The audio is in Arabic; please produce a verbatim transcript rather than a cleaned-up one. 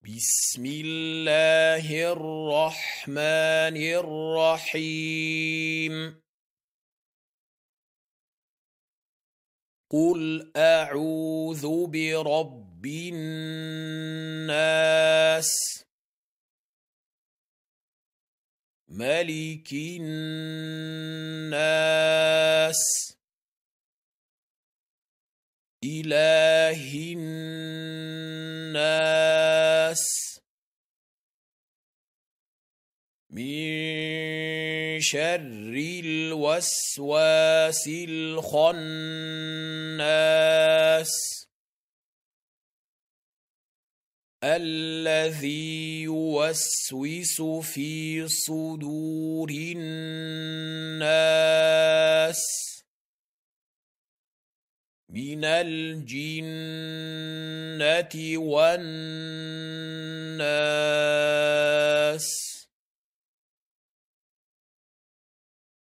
بسم الله الرحمن الرحيم. قل أعوذ برب الناس، ملك الناس، إله الناس، من شر الوسواس الخناس الذي يوسوس في صدور الناس من الجنة والناس.